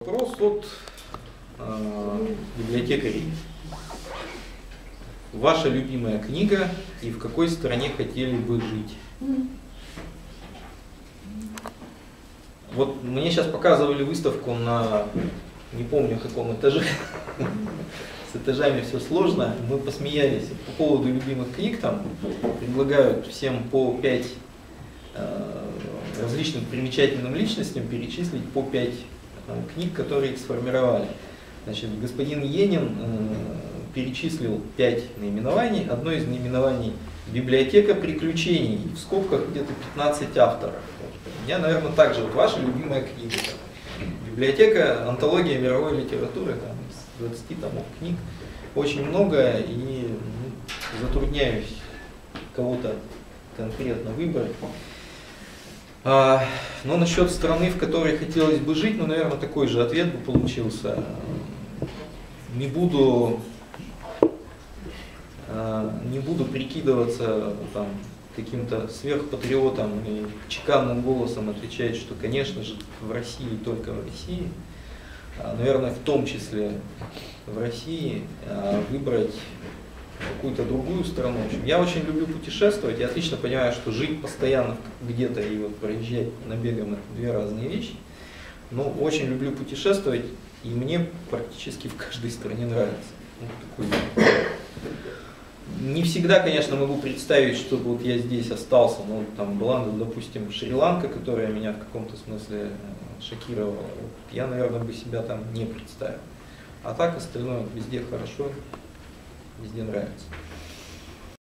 Вопрос от библиотекарей. Ваша любимая книга и в какой стране хотели бы жить? Вот мне сейчас показывали выставку на, не помню каком этаже, с этажами все сложно, мы посмеялись по поводу любимых книг, там предлагают всем по 5 различным примечательным личностям перечислить по 5 книг, которые их сформировали. Значит, господин Енин перечислил 5 наименований, одно из наименований «Библиотека приключений», в скобках где-то 15 авторов. У меня, наверное, также вот ваша любимая книга. Библиотека, антология мировой литературы, там, из 20 томов книг. Очень много, и затрудняюсь кого-то конкретно выбрать. Но насчет страны, в которой хотелось бы жить, ну, наверное, такой же ответ бы получился. Не буду прикидываться там каким-то сверхпатриотом и чеканным голосом отвечать, что, конечно же, в России, только в России, наверное, в том числе в России, выбрать какую-то другую страну. В общем, я очень люблю путешествовать, я отлично понимаю, что жить постоянно где-то и вот проезжать набегом — это две разные вещи. Но очень люблю путешествовать, и мне практически в каждой стране нравится. Вот такой. Не всегда, конечно, могу представить, чтобы вот я здесь остался, но там была, допустим, Шри-Ланка, которая меня в каком-то смысле шокировала. Вот я, наверное, бы себя там не представил. А так остальное везде хорошо, везде нравится.